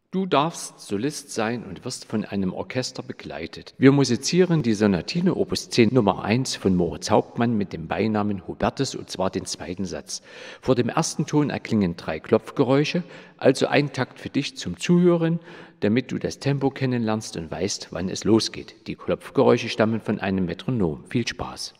Du darfst Solist sein und wirst von einem Orchester begleitet. Wir musizieren die Sonatine Opus 10 Nummer 1 von Moritz Hauptmann mit dem Beinamen Hubertus, und zwar den zweiten Satz. Vor dem ersten Ton erklingen 3 Klopfgeräusche, also ein Takt für dich zum Zuhören, damit du das Tempo kennenlernst und weißt, wann es losgeht. Die Klopfgeräusche stammen von einem Metronom. Viel Spaß!